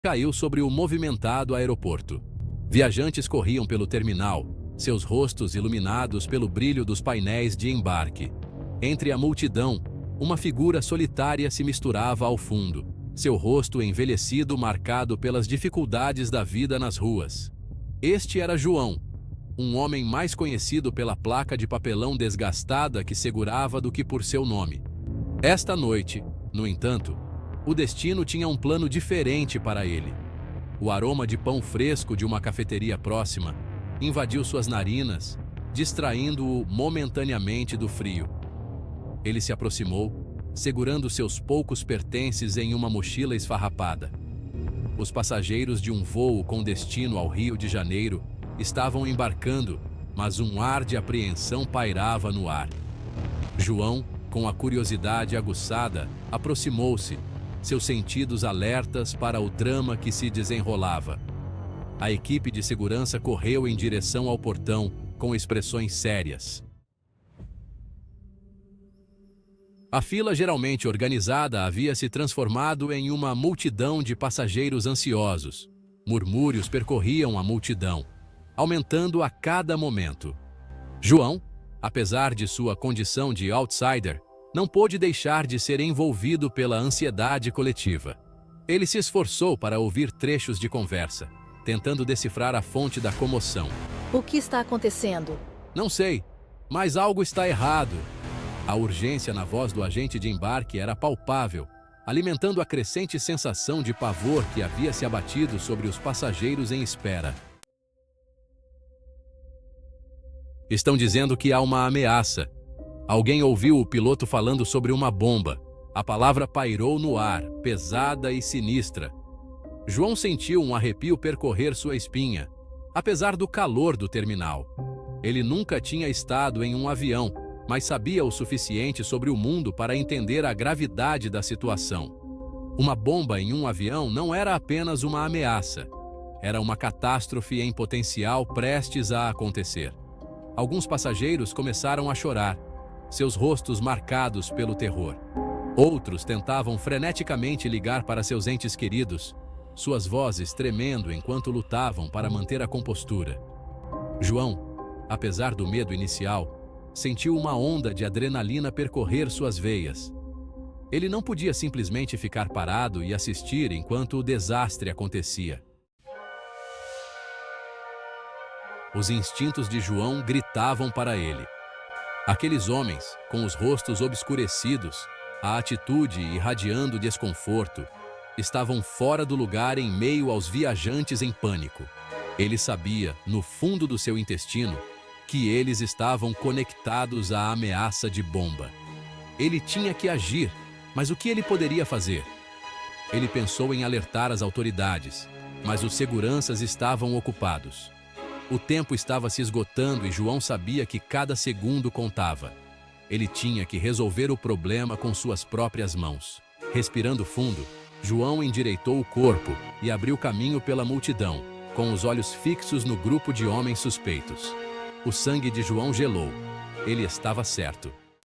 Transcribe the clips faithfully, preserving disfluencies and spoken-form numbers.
caiu sobre o movimentado aeroporto. Viajantes corriam pelo terminal, seus rostos iluminados pelo brilho dos painéis de embarque. Entre a multidão, uma figura solitária se misturava ao fundo, seu rosto envelhecido marcado pelas dificuldades da vida nas ruas. Este era João, um homem mais conhecido pela placa de papelão desgastada que segurava do que por seu nome. Esta noite, no entanto, o destino tinha um plano diferente para ele. O aroma de pão fresco de uma cafeteria próxima invadiu suas narinas, distraindo-o momentaneamente do frio. Ele se aproximou, segurando seus poucos pertences em uma mochila esfarrapada. Os passageiros de um voo com destino ao Rio de Janeiro estavam embarcando, mas um ar de apreensão pairava no ar. João, com a curiosidade aguçada, aproximou-se, seus sentidos alertas para o drama que se desenrolava. A equipe de segurança correu em direção ao portão, com expressões sérias. A fila geralmente organizada havia se transformado em uma multidão de passageiros ansiosos. Murmúrios percorriam a multidão, aumentando a cada momento. João, apesar de sua condição de outsider, não pôde deixar de ser envolvido pela ansiedade coletiva. Ele se esforçou para ouvir trechos de conversa, tentando decifrar a fonte da comoção. O que está acontecendo? Não sei, mas algo está errado. A urgência na voz do agente de embarque era palpável, alimentando a crescente sensação de pavor que havia se abatido sobre os passageiros em espera. Estão dizendo que há uma ameaça. Alguém ouviu o piloto falando sobre uma bomba. A palavra pairou no ar, pesada e sinistra. João sentiu um arrepio percorrer sua espinha, apesar do calor do terminal. Ele nunca tinha estado em um avião, mas sabia o suficiente sobre o mundo para entender a gravidade da situação. Uma bomba em um avião não era apenas uma ameaça. Era uma catástrofe em potencial prestes a acontecer. Alguns passageiros começaram a chorar, seus rostos marcados pelo terror. Outros tentavam freneticamente ligar para seus entes queridos, suas vozes tremendo enquanto lutavam para manter a compostura. João, apesar do medo inicial, sentiu uma onda de adrenalina percorrer suas veias. Ele não podia simplesmente ficar parado e assistir enquanto o desastre acontecia. Os instintos de João gritavam para ele. Aqueles homens, com os rostos obscurecidos, a atitude irradiando desconforto, estavam fora do lugar em meio aos viajantes em pânico. Ele sabia, no fundo do seu intestino, que eles estavam conectados à ameaça de bomba. Ele tinha que agir, mas o que ele poderia fazer? Ele pensou em alertar as autoridades, mas os seguranças estavam ocupados. O tempo estava se esgotando e João sabia que cada segundo contava. Ele tinha que resolver o problema com suas próprias mãos. Respirando fundo, João endireitou o corpo e abriu caminho pela multidão, com os olhos fixos no grupo de homens suspeitos. O sangue de João gelou. Ele estava certo.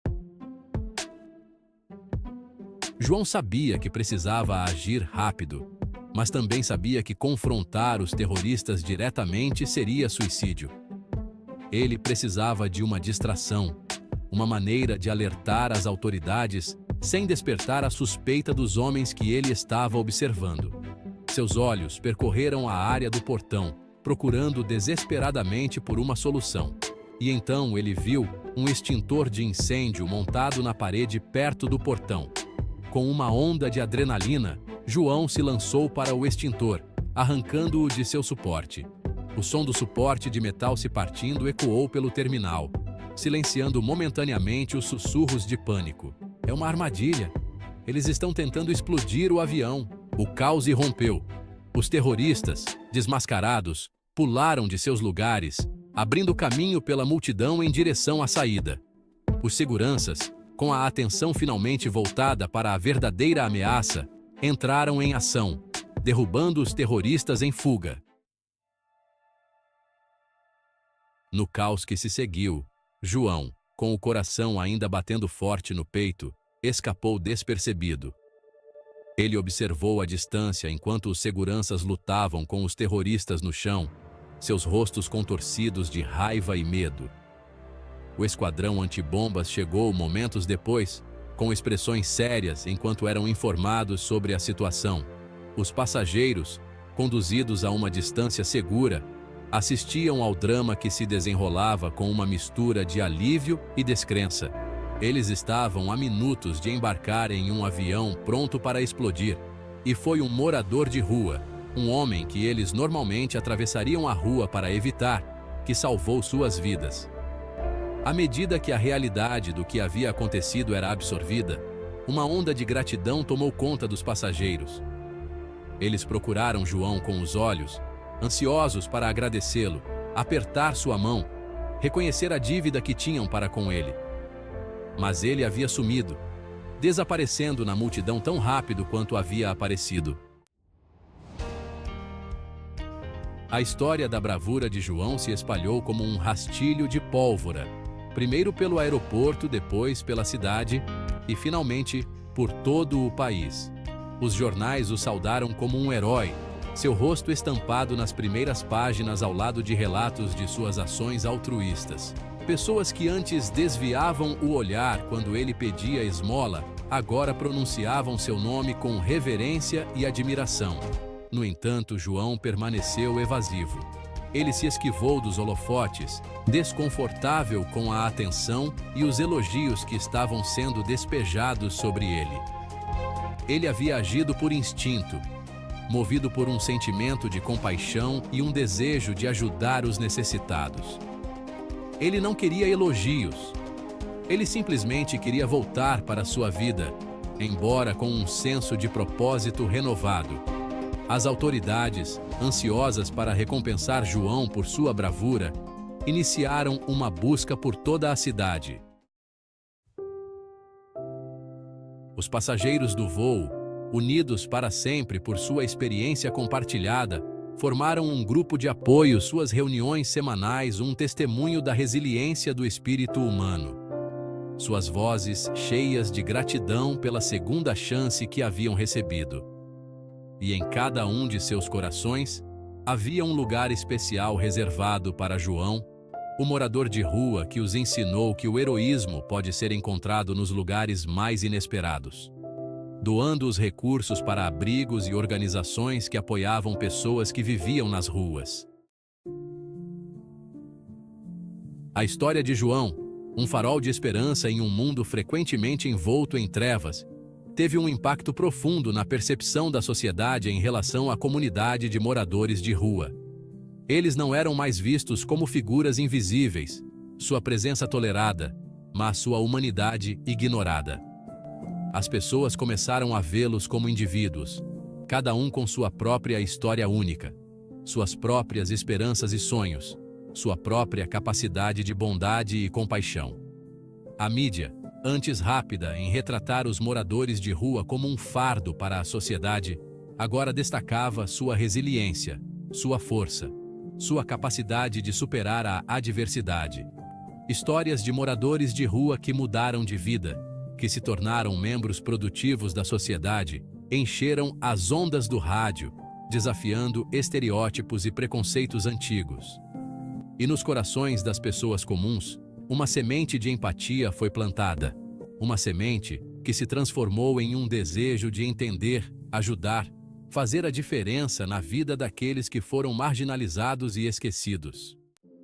João sabia que precisava agir rápido, mas também sabia que confrontar os terroristas diretamente seria suicídio. Ele precisava de uma distração, uma maneira de alertar as autoridades sem despertar a suspeita dos homens que ele estava observando. Seus olhos percorreram a área do portão, procurando desesperadamente por uma solução. E então ele viu um extintor de incêndio montado na parede perto do portão. Com uma onda de adrenalina, João se lançou para o extintor, arrancando-o de seu suporte. O som do suporte de metal se partindo ecoou pelo terminal, silenciando momentaneamente os sussurros de pânico. É uma armadilha. Eles estão tentando explodir o avião. O caos irrompeu. Os terroristas, desmascarados, pularam de seus lugares, abrindo caminho pela multidão em direção à saída. Os seguranças, com a atenção finalmente voltada para a verdadeira ameaça, entraram em ação, derrubando os terroristas em fuga. No caos que se seguiu, João, com o coração ainda batendo forte no peito, escapou despercebido. Ele observou à distância enquanto os seguranças lutavam com os terroristas no chão, seus rostos contorcidos de raiva e medo. O esquadrão antibombas chegou momentos depois, com expressões sérias enquanto eram informados sobre a situação. Os passageiros, conduzidos a uma distância segura, assistiam ao drama que se desenrolava com uma mistura de alívio e descrença. Eles estavam a minutos de embarcar em um avião pronto para explodir, e foi um morador de rua, um homem que eles normalmente atravessariam a rua para evitar, que salvou suas vidas. À medida que a realidade do que havia acontecido era absorvida, uma onda de gratidão tomou conta dos passageiros. Eles procuraram João com os olhos, ansiosos para agradecê-lo, apertar sua mão, reconhecer a dívida que tinham para com ele. Mas ele havia sumido, desaparecendo na multidão tão rápido quanto havia aparecido. A história da bravura de João se espalhou como um rastilho de pólvora, primeiro pelo aeroporto, depois pela cidade e, finalmente, por todo o país. Os jornais o saudaram como um herói, seu rosto estampado nas primeiras páginas ao lado de relatos de suas ações altruístas. Pessoas que antes desviavam o olhar quando ele pedia esmola, agora pronunciavam seu nome com reverência e admiração. No entanto, João permaneceu evasivo. Ele se esquivou dos holofotes, desconfortável com a atenção e os elogios que estavam sendo despejados sobre ele. Ele havia agido por instinto, movido por um sentimento de compaixão e um desejo de ajudar os necessitados. Ele não queria elogios. Ele simplesmente queria voltar para sua vida, embora com um senso de propósito renovado. As autoridades, ansiosas para recompensar João por sua bravura, iniciaram uma busca por toda a cidade. Os passageiros do voo, unidos para sempre por sua experiência compartilhada, formaram um grupo de apoio. Suas reuniões semanais, um testemunho da resiliência do espírito humano. Suas vozes cheias de gratidão pela segunda chance que haviam recebido. E em cada um de seus corações, havia um lugar especial reservado para João, o morador de rua que os ensinou que o heroísmo pode ser encontrado nos lugares mais inesperados. Doando os recursos para abrigos e organizações que apoiavam pessoas que viviam nas ruas. A história de João, um farol de esperança em um mundo frequentemente envolto em trevas, teve um impacto profundo na percepção da sociedade em relação à comunidade de moradores de rua. Eles não eram mais vistos como figuras invisíveis, sua presença tolerada, mas sua humanidade ignorada. As pessoas começaram a vê-los como indivíduos, cada um com sua própria história única, suas próprias esperanças e sonhos, sua própria capacidade de bondade e compaixão. A mídia, antes rápida em retratar os moradores de rua como um fardo para a sociedade, agora destacava sua resiliência, sua força, sua capacidade de superar a adversidade. Histórias de moradores de rua que mudaram de vida, que se tornaram membros produtivos da sociedade, encheram as ondas do rádio, desafiando estereótipos e preconceitos antigos. E nos corações das pessoas comuns, uma semente de empatia foi plantada, uma semente que se transformou em um desejo de entender, ajudar, fazer a diferença na vida daqueles que foram marginalizados e esquecidos.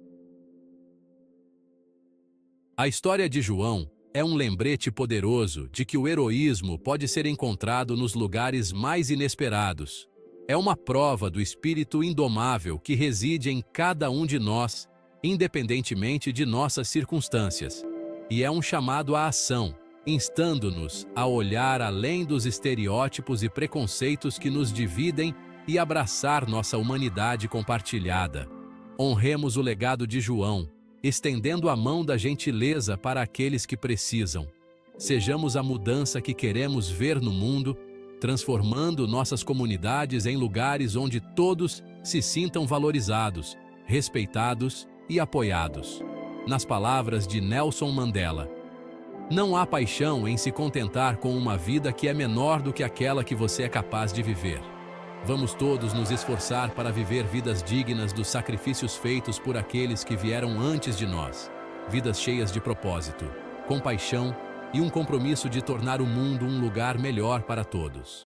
A história de João é um lembrete poderoso de que o heroísmo pode ser encontrado nos lugares mais inesperados. É uma prova do espírito indomável que reside em cada um de nós, independentemente de nossas circunstâncias. E é um chamado à ação, instando-nos a olhar além dos estereótipos e preconceitos que nos dividem e abraçar nossa humanidade compartilhada. Honremos o legado de João, estendendo a mão da gentileza para aqueles que precisam. Sejamos a mudança que queremos ver no mundo, transformando nossas comunidades em lugares onde todos se sintam valorizados, respeitados e apoiados. Nas palavras de Nelson Mandela. Não há paixão em se contentar com uma vida que é menor do que aquela que você é capaz de viver. Vamos todos nos esforçar para viver vidas dignas dos sacrifícios feitos por aqueles que vieram antes de nós. Vidas cheias de propósito, compaixão e um compromisso de tornar o mundo um lugar melhor para todos.